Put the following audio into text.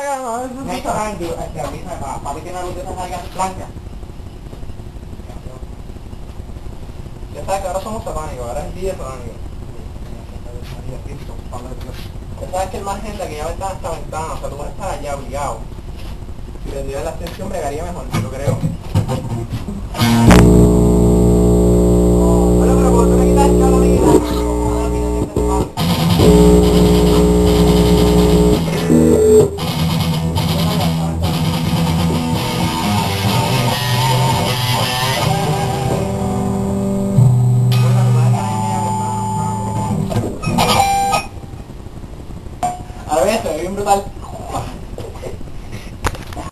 Ngayon ka hindi pabitin na luto sa blanca. Ya sabes que ahora somos satánicos, ahora es día satánico. Ya sabes que el margen de aquella ventana esta ventana, o sea, tú vas a estar allá obligado. Si tendría la extensión bregaría mejor, yo creo. Bueno, pero ¿por qué me quitas el cable, amiguita? A ver, se ve bien brutal.